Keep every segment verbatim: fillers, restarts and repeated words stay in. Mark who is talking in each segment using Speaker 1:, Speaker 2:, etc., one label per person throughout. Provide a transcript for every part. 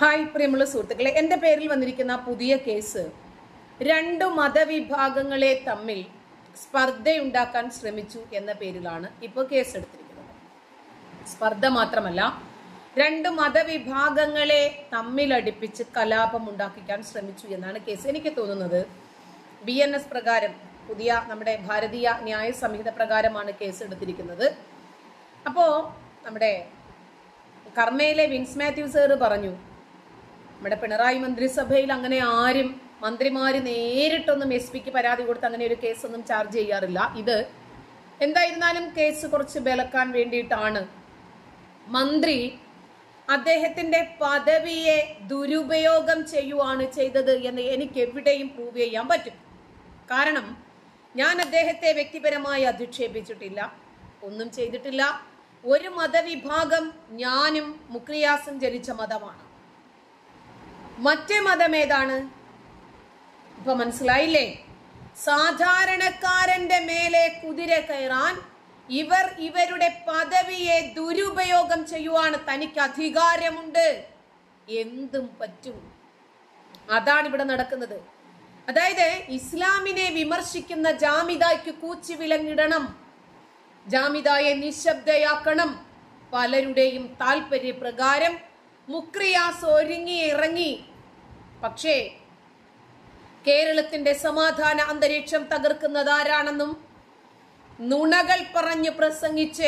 Speaker 1: Hi പ്രിയമുള്ള സുഹൃത്തുക്കളെ, എൻ്റെ പേരിൽ വന്നിരിക്കുന്ന പുതിയ കേസ് രണ്ടു മതവിഭാഗങ്ങളെ തമ്മിൽ സ്പർദ്ധയുണ്ടാക്കാൻ ശ്രമിച്ചു എന്ന പേരിലാണ് ഇപ്പോൾ കേസ് എടുത്തിരിക്കുന്നത്. സ്പർദ്ധ മാത്രമല്ല, രണ്ട് മതവിഭാഗങ്ങളെ തമ്മിലടിപ്പിച്ച് കലാപം ഉണ്ടാക്കിക്കാൻ ശ്രമിച്ചു എന്നാണ് കേസ്. എനിക്ക് തോന്നുന്നത് ബി എൻ എസ് പ്രകാരം, പുതിയ നമ്മുടെ ഭാരതീയ ന്യായ സംഹിത പ്രകാരമാണ് കേസ് എടുത്തിരിക്കുന്നത്. അപ്പോ നമ്മുടെ കർമ്മയിലെ വിൻസ് മാത്യു സാറ് പറഞ്ഞു, നമ്മുടെ പിണറായി മന്ത്രിസഭയിൽ അങ്ങനെ ആരും മന്ത്രിമാര് നേരിട്ടൊന്നും എസ് പിക്ക് പരാതി കൊടുത്ത് അങ്ങനെ ഒരു കേസൊന്നും ചാർജ് ചെയ്യാറില്ല. ഇത് എന്തായിരുന്നാലും കേസ് കുറച്ച് ബലക്കാൻ വേണ്ടിയിട്ടാണ് മന്ത്രി അദ്ദേഹത്തിന്റെ പദവിയെ ദുരുപയോഗം ചെയ്യുവാണ് ചെയ്തത് എന്ന് എനിക്ക് എവിടെയും പ്രൂവ് ചെയ്യാൻ പറ്റും. കാരണം ഞാൻ അദ്ദേഹത്തെ വ്യക്തിപരമായി അധിക്ഷേപിച്ചിട്ടില്ല, ഒന്നും ചെയ്തിട്ടില്ല. ഒരു മതവിഭാഗം ഞാനും മുക്രിയാസും ജനിച്ച മതമാണ്. മറ്റേ മതം ഏതാണ്? ഇപ്പൊ മനസ്സിലായില്ലേ? സാധാരണക്കാരന്റെ മേലെ കുതിര കയറാൻ ഇവർ ഇവരുടെ പദവിയെ ദുരുപയോഗം ചെയ്യുവാണ്. തനിക്ക് അധികാരമുണ്ട്, എന്തും പറ്റും. അതാണ് ഇവിടെ നടക്കുന്നത്. അതായത് ഇസ്ലാമിനെ വിമർശിക്കുന്ന ജാമിദായ്ക്ക് കൂച്ചി വിലങ്ങിടണം, ജാമിദായെ നിശബ്ദയാക്കണം. പലരുടെയും താല്പര്യപ്രകാരം മുക്രിയാസ് ഒരുങ്ങി ഇറങ്ങി. പക്ഷേ കേരളത്തിന്റെ സമാധാന അന്തരീക്ഷം തകർക്കുന്നത് ആരാണെന്നും നുണകൾ പറഞ്ഞ് പ്രസംഗിച്ച്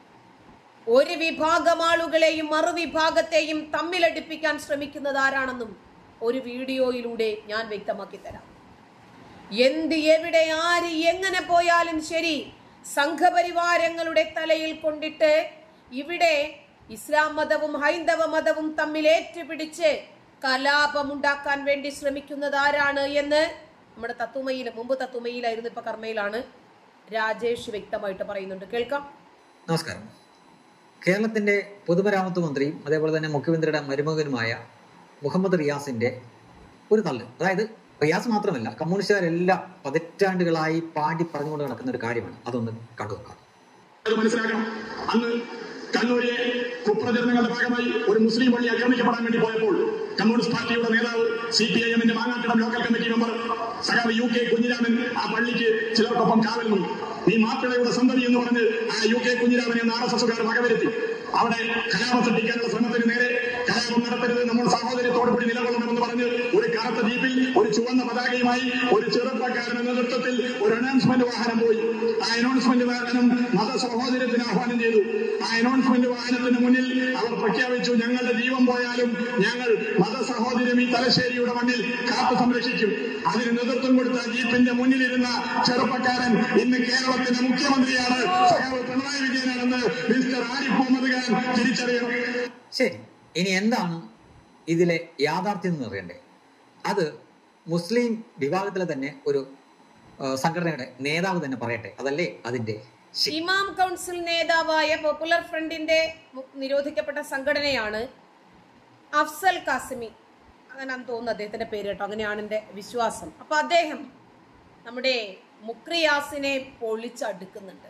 Speaker 1: ഒരു വിഭാഗം ആളുകളെയും മറുവിഭാഗത്തെയും തമ്മിലടിപ്പിക്കാൻ ശ്രമിക്കുന്നത് ആരാണെന്നും ഒരു വീഡിയോയിലൂടെ ഞാൻ വ്യക്തമാക്കി തരാം. എന്ത്, എവിടെ, ആര്, എങ്ങനെ പോയാലും ശരി, സംഘപരിവാരങ്ങളുടെ തലയിൽ കൊണ്ടിട്ട് ഇവിടെ ഇസ്ലാം മതവും ഹൈന്ദവ മതവും തമ്മിൽ ഏറ്റുപിടിച്ച് കലാപമുണ്ടാക്കാൻ വേണ്ടി ശ്രമിക്കുന്നത് ആരാണ് എന്ന് നമ്മുടെ തത്തുമയിൽ, മുമ്പ് തത്തുമയിലായിരുന്നു, ഇപ്പൊ കർമ്മയിലാണ്, രാജേഷ് വ്യക്തമായിട്ട് പറയുന്നുണ്ട്. കേൾക്കാം.
Speaker 2: നമസ്കാരം. കേരളത്തിന്റെ പൊതുമരാമത്ത് മന്ത്രിയും അതേപോലെ തന്നെ മുഖ്യമന്ത്രിയുടെ മരുമകനുമായ മുഹമ്മദ് റിയാസിന്റെ ഒരു തള്ള്, അതായത് റിയാസ് മാത്രമല്ല കമ്മ്യൂണിസ്റ്റുകാരെല്ലാം പതിറ്റാണ്ടുകളായി പാടി പറഞ്ഞുകൊണ്ട് നടക്കുന്ന ഒരു കാര്യമാണ്. അതൊന്ന് കണ്ടു നോക്കാം.
Speaker 3: മനസ്സിലാക്കണം, അന്ന് കണ്ണൂരിലെ കുപ്രചരണങ്ങളുടെ ഭാഗമായി ഒരു മുസ്ലിം പള്ളി ആക്രമിക്കപ്പെടാൻ വേണ്ടി പോയപ്പോൾ കമ്മ്യൂണിസ്റ്റ് പാർട്ടിയുടെ നേതാവ്, സി പി ഐ എമ്മിന്റെ മാങ്ങാട്ടിടം ലോക്കൽ കമ്മിറ്റി മെമ്പർ സഖാവ് യു കെ കുഞ്ഞിരാമൻ ആ പള്ളിക്ക് ചിലർക്കൊപ്പം കാവൽ നിന്നു. നീ മാപ്പിളയുടെ സന്തതി എന്ന് പറഞ്ഞ് ആ യു കെ കുഞ്ഞിരാമനെ ആർ എസ് എസുകാർ വകവരുത്തി. അവിടെ കലാപം സൃഷ്ടിക്കാനുള്ള ശ്രമത്തിന് നേരെ കലാപം നടത്തരുത്, നമ്മൾ സാഹോദര്യത്തോടുകൂടി നിലകൊള്ളണമെന്ന് പറഞ്ഞ് ഒരു കറുത്ത ജീപ്പിൽ ഒരു ചുവന്ന പതാകയുമായി ഒരു ചെറുപ്പക്കാരന്റെ നേതൃത്വത്തിൽ ഒരു അനൗൺസ്മെന്റ് വാഹനം പോയി. ആ അനൗൺസ്മെന്റ് വാഹനം മത സഹോദര്യത്തിന് ആഹ്വാനം ചെയ്തു. ആ അനൗൺസ്മെന്റ് വാഹനത്തിന് മുന്നിൽ അവർ പ്രഖ്യാപിച്ചു, ഞങ്ങളുടെ ജീവൻ പോയാലും ഞങ്ങൾ മത സഹോദര്യം ഈ തലശ്ശേരിയുടെ മണ്ണിൽ കാത്തു സംരക്ഷിക്കും. അതിന് നേതൃത്വം കൊടുത്ത ജീപ്പിന്റെ മുന്നിലിരുന്ന ചെറുപ്പക്കാരൻ ഇന്ന് കേരളത്തിന്റെ മുഖ്യമന്ത്രിയാണ്, സഖാവ് പിണറായി വിജയനാണെന്ന് മിസ്റ്റർ ആരിഫ് മുഹമ്മദ് ഖാൻ തിരിച്ചറിയണം.
Speaker 2: ശരി, ഇനി എന്താണ് ഇതിലെ യാഥാർത്ഥ്യം എന്ന് പറയണ്ടേ? അത് മുസ്ലിം വിഭാഗത്തിലെ തന്നെ ഒരു സംഘടനയുടെ നേതാവ് തന്നെ പറയട്ടെ, അതല്ലേ അതിന്റെ
Speaker 1: ഇമാം കൗൺസിൽ നേതാവായ പോപ്പുലർ ഫ്രണ്ടിന്റെ നിരോധിക്കപ്പെട്ട സംഘടനയാണ് അഫ്സൽ കാസിമി, അങ്ങനെയാണെന്ന് തോന്നുന്നു അദ്ദേഹത്തിന്റെ പേര് കേട്ടോ, അങ്ങനെയാണ് എന്റെ വിശ്വാസം. അപ്പൊ അദ്ദേഹം നമ്മുടെ മുക്രിയാസിനെ പൊളിച്ചടുക്കുന്നുണ്ട്.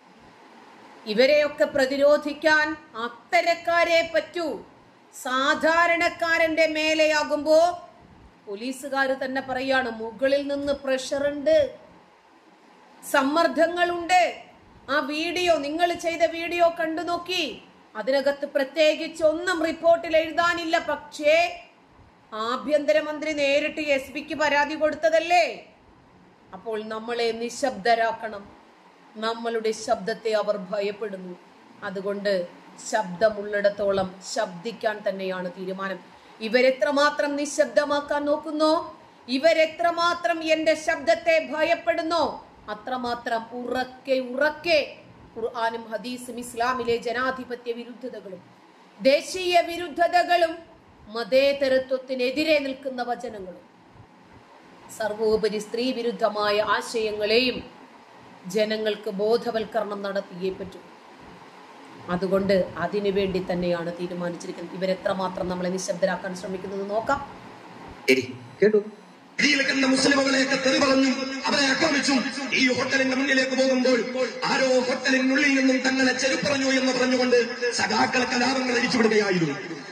Speaker 1: ഇവരെയൊക്കെ പ്രതിരോധിക്കാൻ അത്തരക്കാരെ പറ്റൂ. സാധാരണക്കാരന്റെ മേലെയാകുമ്പോ പോലീസുകാർ തന്നെ പറയാണ്, മുകളിൽ നിന്ന് പ്രഷറുണ്ട്, സമ്മർദ്ദങ്ങളുണ്ട്. ആ വീഡിയോ, നിങ്ങൾ ചെയ്ത വീഡിയോ കണ്ടു നോക്കി, അതിനകത്ത് പ്രത്യേകിച്ച് ഒന്നും റിപ്പോർട്ടിൽ എഴുതാനില്ല. പക്ഷേ ആഭ്യന്തരമന്ത്രി നേരിട്ട് എസ് പിക്ക് പരാതി കൊടുത്തതല്ലേ? അപ്പോൾ നമ്മളെ നിശബ്ദരാക്കണം. നമ്മളുടെ ശബ്ദത്തെ അവർ ഭയപ്പെടുന്നു. അതുകൊണ്ട് ശബ്ദമുള്ളിടത്തോളം ശബ്ദിക്കാൻ തന്നെയാണ് തീരുമാനം. ഇവരെത്രമാത്രം നിശബ്ദമാക്കാൻ നോക്കുന്നോ, ഇവരെത്രമാത്രം എന്റെ ശബ്ദത്തെ ഭയപ്പെടുന്നോ, അത്രമാത്രം ഉറക്കെ ഉറക്കെ ഖുർആനും ഹദീസും ഇസ്ലാമിലെ ജനാധിപത്യ വിരുദ്ധതകളും ദേശീയ വിരുദ്ധതകളും മതേതരത്വത്തിനെതിരെ നിൽക്കുന്ന വചനങ്ങളും സർവോപരി സ്ത്രീ വിരുദ്ധമായ ആശയങ്ങളെയും ജനങ്ങൾക്ക് ബോധവൽക്കരണം നടത്തിയേ പറ്റൂ. അതുകൊണ്ട് അതിനു വേണ്ടി തന്നെയാണ് തീരുമാനിച്ചിരിക്കുന്നത്. ഇവരെത്രമാത്രം നമ്മളെ നിശബ്ദരാക്കാൻ ശ്രമിക്കുന്നത് നോക്കാം.
Speaker 2: കേട്ടു.
Speaker 4: മുസ്ലിമുകളെയൊക്കെ തെറി പറഞ്ഞു, അവരെ ആക്രമിച്ചു. ഈ ഹോട്ടലിന്റെ മുന്നിലേക്ക് പോകുമ്പോൾ ആരോ ഹോട്ടലിനുള്ളിൽ നിന്നും തങ്ങളെ ചെരുപ്പറഞ്ഞു എന്ന് പറഞ്ഞുകൊണ്ട് സഖാക്കളെ കലാപങ്ങൾ അടിച്ചുവിടുകയായിരുന്നു.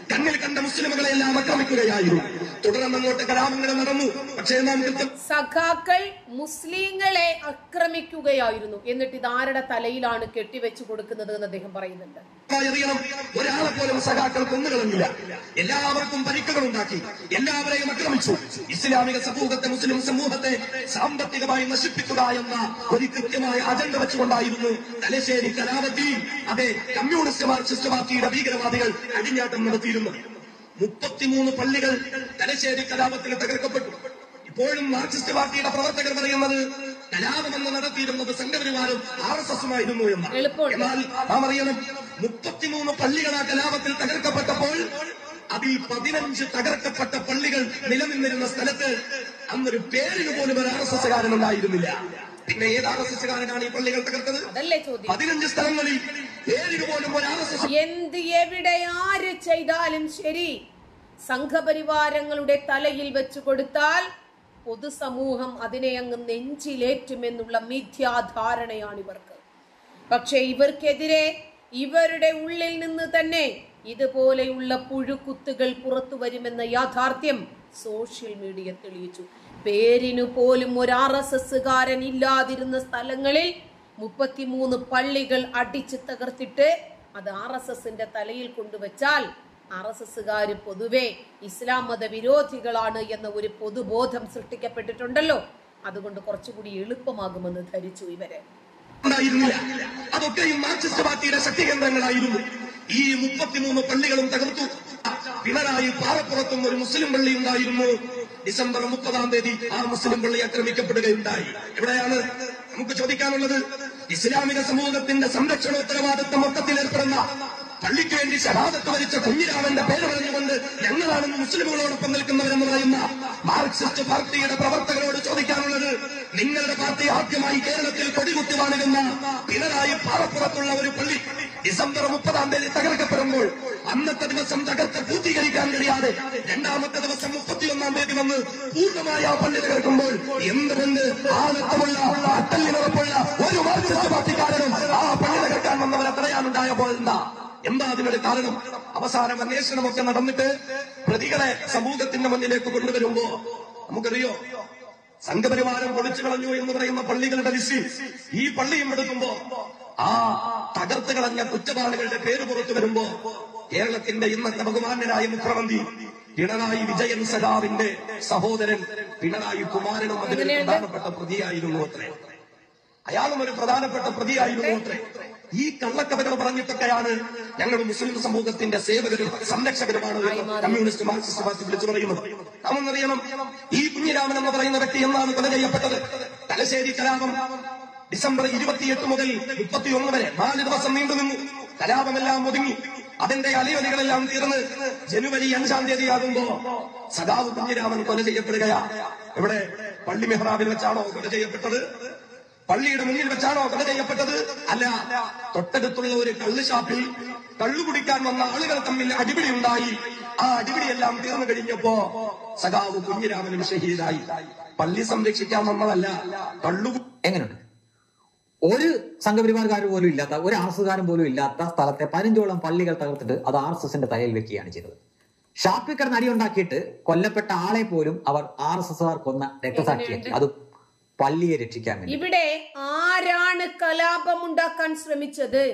Speaker 4: കണ്ണിൽ കണ്ട മുസ്ലിമുകളെ എല്ലാം ആക്രമിക്കുകയായിരുന്നു. തുടർന്ന് അങ്ങോട്ട് കലാപങ്ങൾ നടന്നു. പക്ഷേ നാം
Speaker 1: സഖാക്കൾ മുസ്ലിങ്ങളെ ആക്രമിക്കുകയായിരുന്നു. എന്നിട്ട് ഇത് ആരുടെ തലയിലാണ് കെട്ടിവെച്ചു കൊടുക്കുന്നത് എന്ന് അദ്ദേഹം പറയുന്നുണ്ട്.
Speaker 4: അറിയണം, ഒരാളെ പോലും സഖാക്കൾ കൊന്നുകളഞ്ഞില്ല. എല്ലാവർക്കും പരിക്കുകൾ ഉണ്ടാക്കി, എല്ലാവരെയും ആക്രമിച്ചു. ഇസ്ലാമിക സമൂഹത്തെ, മുസ്ലിം സമൂഹത്തെ സാമ്പത്തികമായി നശിപ്പിക്കുക എന്ന ഒരു കൃത്യമായ അജണ്ട വെച്ചുകൊണ്ടായിരുന്നു തലശ്ശേരി കലാപത്തിൽ അതെ കമ്മ്യൂണിസ്റ്റ് മാർക്സിസ്റ്റ് പാർട്ടിയുടെ ഭീകരവാദികൾ അടിഞ്ഞാട്ടം നടത്തിയിരുന്നു. മുപ്പത്തിമൂന്ന് പള്ളികൾ തലശ്ശേരി കലാപത്തിൽ തകർക്കപ്പെട്ടു. ഇപ്പോഴും മാർക്സിസ്റ്റ് പാർട്ടിയുടെ പ്രവർത്തകർ പറയുന്നത് കലാപമെന്ന് നടത്തിയിരുന്നത് സംഘപരിവാരം ആർ എസ് എസുമായിരുന്നു എന്നാണ്. എന്നാൽ നാം അറിയണം, മുപ്പത്തിമൂന്ന് പള്ളികൾ ആ കലാപത്തിൽ തകർക്കപ്പെട്ടപ്പോൾ അതിൽ പതിനഞ്ച് തകർക്കപ്പെട്ട പള്ളികൾ നിലനിന്നിരുന്ന സ്ഥലത്ത് അന്നൊരു പേരിന് പോലും ഒരു ആർ എസ് എസുകാരൻ ഉണ്ടായിരുന്നില്ല. പിന്നെ ഏത് ആർ എസ് എസുകാരനാണ് ഈ പള്ളികൾ തകർത്തത്? പതിനഞ്ച് സ്ഥലങ്ങളിൽ പേരിന് പോലും ഒരു ആർ എസ് എസ്.
Speaker 1: എന്ത് എവിടെ ആര് ചെയ്താലും ശരി, സംഘപരിവാരങ്ങളുടെ തലയിൽ വെച്ചു കൊടുത്താൽ പൊതുസമൂഹം അതിനെ അങ്ങ് നെഞ്ചിലേറ്റുമെന്നുള്ള മിഥ്യാധാരണയാണ് ഇവർക്ക്. പക്ഷെ ഇവർക്കെതിരെ ഇവരുടെ ഉള്ളിൽ നിന്ന് തന്നെ ഇതുപോലെയുള്ള പുഴുക്കുത്തുകൾ പുറത്തു വരുമെന്ന യാഥാർത്ഥ്യം സോഷ്യൽ മീഡിയ തെളിയിച്ചു. പേരിനു പോലും ഒരു ആർ എസ് എസുകാരൻ ഇല്ലാതിരുന്ന സ്ഥലങ്ങളിൽ മുപ്പത്തിമൂന്ന് പള്ളികൾ അടിച്ചു തകർത്തിട്ട് അത് ആർ എസ് എസിന്റെ തലയിൽ കൊണ്ടുവച്ചാൽ ആർ എസ് എസുകാര് പൊതുവെ ഇസ്ലാം മത വിരോധികളാണ് എന്ന ഒരു പൊതുബോധം സൃഷ്ടിക്കപ്പെട്ടിട്ടുണ്ടല്ലോ. അതുകൊണ്ട് കുറച്ചുകൂടി എളുപ്പമാകുമെന്ന് ധരിച്ചു ഇവരെ.
Speaker 4: അതൊക്കെയും മാർക്സിസ്റ്റ് പാർട്ടിയുടെ ശക്തി കേന്ദ്രങ്ങളായിരുന്നു. ഈ മുപ്പത്തിമൂന്ന് പള്ളികളും തകർത്തു. പിണറായി പാറപ്പുറത്തും ഒരു മുസ്ലിം പള്ളി ഉണ്ടായിരുന്നു. ഡിസംബർ മുപ്പതാം തീയതി ആ മുസ്ലിം പള്ളി ആക്രമിക്കപ്പെടുകയുണ്ടായി. എവിടെയാണ് നമുക്ക് ചോദിക്കാനുള്ളത്? ഇസ്ലാമിക സമൂഹത്തിന്റെ സംരക്ഷണ ഉത്തരവാദിത്വം മൊത്തത്തിൽ ഏർപ്പെടുന്ന പള്ളിക്ക് വേണ്ടി ഷഹാദത്ത് വരിച്ച കുഞ്ഞിരാമന്റെ പേര് പറഞ്ഞുകൊണ്ട് ഞങ്ങളാണ് മുസ്ലിമുകളോടൊപ്പം നിൽക്കുന്നവരെന്ന് പറയുന്ന മാർക്സിസ്റ്റ് പാർട്ടിയുടെ പ്രവർത്തകരോട് ചോദിക്കാനുള്ളത്, നിങ്ങളുടെ പാർട്ടി ആദ്യമായി കേരളത്തിൽ കൊടികുത്തി വാണിരുന്ന പിണറായി പാറപ്പുറത്തുള്ള ഒരു പള്ളി ഡിസംബർ മുപ്പതാം തീയതി തകർക്കപ്പെടുമ്പോൾ അന്നത്തെ ദിവസം തകർത്ത് പൂർത്തീകരിക്കാൻ കഴിയാതെ രണ്ടാമത്തെ ദിവസം മുപ്പത്തിയൊന്നാം തീയതി വന്ന് പൂർണ്ണമായ ആ പള്ളി തകർക്കുമ്പോൾ എന്തുകൊണ്ട് ആ നൃത്തമുള്ള അട്ടല്ലിനുറപ്പുള്ള ഒരു മാർക്സിസ്റ്റ് പാർട്ടിക്കാരനും ആ പള്ളി തകർക്കാൻ വന്നവരെ തടയാനുണ്ടായപ്പോൾ എന്താ എന്താ അതിനൊരു കാരണം? അവസാനം അന്വേഷണമൊക്കെ നടന്നിട്ട് പ്രതികളെ സമൂഹത്തിന്റെ മുന്നിലേക്ക് കൊണ്ടുവരുമ്പോ നമുക്കറിയോ സംഘപരിവാരം പൊളിച്ചു കളഞ്ഞു എന്ന് പറയുന്ന പള്ളികളുടെ ലിസ്റ്റ് ഈ പള്ളിയും എടുക്കുമ്പോ ആ തകർത്ത് കളഞ്ഞ കുറ്റവാളികളുടെ പേര് പുറത്തു വരുമ്പോ കേരളത്തിന്റെ ഇന്നത്തെ ബഹുമാന്യനായ മുഖ്യമന്ത്രി പിണറായി വിജയൻ സഖാവിന്റെ സഹോദരൻ പിണറായി കുമാരനും അതിലൊരു പ്രധാനപ്പെട്ട പ്രതിയായിരുന്നു അത്രേ. അയാളും ഒരു പ്രധാനപ്പെട്ട പ്രതിയായിരുന്നു അത്രേ. ഈ കള്ളക്കഥകൾ പറഞ്ഞിട്ടൊക്കെയാണ് ഞങ്ങൾ മുസ്ലിം സമൂഹത്തിന്റെ സേവകരും സംരക്ഷകരുമാണ് കമ്മ്യൂണിസ്റ്റ് മാർക്സിസ്റ്റ് പാർട്ടി വിളിച്ചു പറയുന്നത്. നാമൊന്നറിയണം, ഈ കുഞ്ഞിരാമൻ എന്ന് പറയുന്ന വ്യക്തി എന്നാണ് കൊല ചെയ്യപ്പെട്ടത്? തലശ്ശേരി കലാപം ഡിസംബർ ഇരുപത്തിയെട്ട് മുതൽ മുപ്പത്തിയൊന്ന് വരെ നാല് ദിവസം നീണ്ടുനിന്നു. കലാപമെല്ലാം ഒതുങ്ങി, അതിന്റെ അലിവലികളെല്ലാം തീർന്ന് ജനുവരി അഞ്ചാം തീയതി ആകുമ്പോ സഖാവ് കുഞ്ഞിരാമൻ കൊല ചെയ്യപ്പെടുകയാ. ഇവിടെ പള്ളി മെഹ്റാബിൽ വെച്ചാണോ കൊല ചെയ്യപ്പെട്ടത്? പള്ളിയുടെ മുന്നിൽ വെച്ചാണോ കൊല ചെയ്യപ്പെട്ടത്? അല്ല, തൊട്ടടുത്തുള്ള ഒരു കള്ളുഷാപ്പിൽ കള്ളു കുടിക്കാൻ വന്ന ആളുകൾ തമ്മിൽ അടിപിടി ഉണ്ടായി. ആ അടിപിടിയെല്ലാം തീർന്നു കഴിഞ്ഞപ്പോ സഖാവ് കുഞ്ഞിരാമനും ഷഹീദായി. പള്ളി സംരക്ഷിക്കാൻ വന്നതല്ല, കള്ളു.
Speaker 2: എങ്ങനെയുണ്ട്? ഒരു സംഘപരിവാർക്കാർ പോലും ഇല്ലാത്ത, ഒരു ആർ എസ് എസ്കാരൻ പോലും ഇല്ലാത്ത സ്ഥലത്തെ പതിനഞ്ചോളം പള്ളികൾ തകർത്തിട്ട് അത് ആർ എസ് എസിന്റെ തലയിൽ വെക്കുകയാണ് ചെയ്തത്. ഷാപ്പിൽ കിടന്ന് അടിയുണ്ടാക്കിയിട്ട് കൊല്ലപ്പെട്ട ആളെ പോലും അവർ ആർ എസ് എസ്കാർ കൊന്ന രക്തസാക്ഷിയാക്കി. അത് പള്ളിയെ രക്ഷിക്കാൻ വേണ്ടി.
Speaker 1: ഇവിടെ ആരാണ് കലാപമുണ്ടാക്കാൻ ശ്രമിച്ചത്?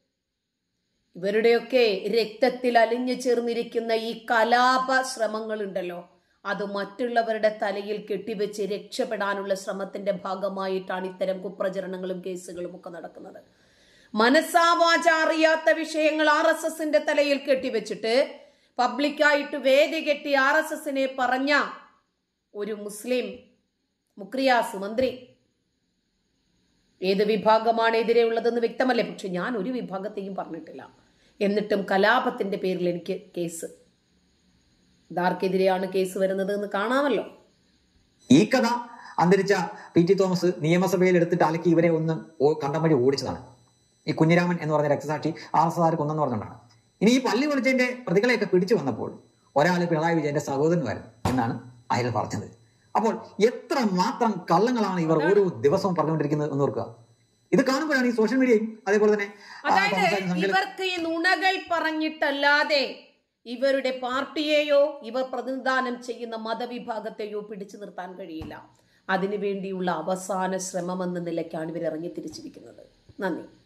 Speaker 1: ഇവരുടെയൊക്കെ രക്തത്തിൽ അലിഞ്ഞു ചേർന്നിരിക്കുന്ന ഈ കലാപ ശ്രമങ്ങൾ ഉണ്ടല്ലോ, അത് മറ്റുള്ളവരുടെ തലയിൽ കെട്ടിവെച്ച് രക്ഷപ്പെടാനുള്ള ശ്രമത്തിന്റെ ഭാഗമായിട്ടാണ് ഇത്തരം കുപ്രചരണങ്ങളും കേസുകളും ഒക്കെ നടക്കുന്നത്. മനസ്സാവാച അറിയാത്ത വിഷയങ്ങൾ ആർ എസ് എസിന്റെ തലയിൽ കെട്ടിവെച്ചിട്ട് പബ്ലിക്കായിട്ട് വേദി കെട്ടി ആർ എസ് എസിനെ പറഞ്ഞ ഒരു മുസ്ലിം മുക്രിയാസ് മന്ത്രി. ഏത് വിഭാഗമാണ് എതിരെ ഉള്ളതെന്ന് വ്യക്തമല്ലേ, പക്ഷെ ഞാൻ ഒരു വിഭാഗത്തെയും പറഞ്ഞിട്ടില്ല. എന്നിട്ടും കലാപത്തിന്റെ പേരിൽ എനിക്ക് കേസ്. ഇതാർക്കെതിരെയാണ് കേസ് വരുന്നത് എന്ന് കാണാമല്ലോ.
Speaker 2: ഈ കഥ അന്തരിച്ച പി ടി തോമസ് നിയമസഭയിൽ എടുത്തിട്ട് അലക്കി ഇവരെ ഒന്ന് കണ്ടം വഴി ഓടിച്ചതാണ്. ഈ കുഞ്ഞിരാമൻ എന്ന് പറഞ്ഞ രക്തസാക്ഷി ആർ എസ് ആർ കൊന്നെന്ന് പറഞ്ഞുകൊണ്ടാണ്. ഇനി ഈ പള്ളി പൊളിച്ചതിന്റെ പ്രതികളെയൊക്കെ പിടിച്ചു വന്നപ്പോൾ ഒരാൾ പിണറായി വിജയന്റെ സഹോദരനുമായിരുന്നു എന്നാണ് അയാൾ പറഞ്ഞത്. അപ്പോൾ എത്ര മാത്രം കള്ളങ്ങളാണ് ഇവർ ഓരോ ദിവസവും പറഞ്ഞുകൊണ്ടിരിക്കുന്നത് എന്ന് ഓർക്കുക. ഇത് കാണുമ്പോഴാണ് ഈ സോഷ്യൽ മീഡിയയും അതേപോലെ തന്നെ
Speaker 1: അതായത് ഇവർക്ക് ഈ നുണകൾ പറഞ്ഞിട്ടല്ലാതെ ഇവരുടെ പാർട്ടിയെയോ ഇവർ പ്രതിനിധാനം ചെയ്യുന്ന മതവിഭാഗത്തെയോ പിടിച്ചു നിർത്താൻ കഴിയില്ല. അതിനുവേണ്ടിയുള്ള അവസാന ശ്രമമെന്ന നിലയ്ക്കാണ് ഇവർ ഇറങ്ങി തിരിച്ചിരിക്കുന്നത്. നന്ദി.